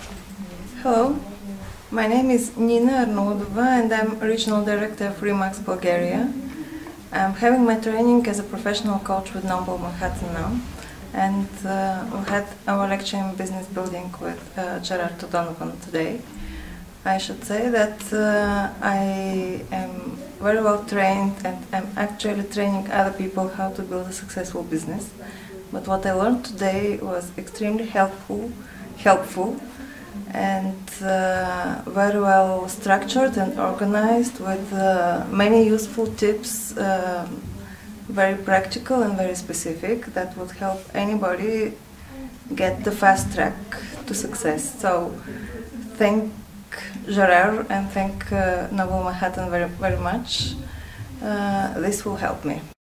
Hello, my name is Nina Arnaudova and I'm Regional Director of Remax Bulgaria. I'm having my training as a professional coach with Noble Manhattan now, and we had our lecture in business building with Gerard O'Donovan today. I should say that I am very well trained and I'm actually training other people how to build a successful business. But what I learned today was extremely helpful and very well structured and organized with many useful tips, very practical and very specific, that would help anybody get the fast track to success. So thank Gerard and thank Noble Manhattan very much. This will help me.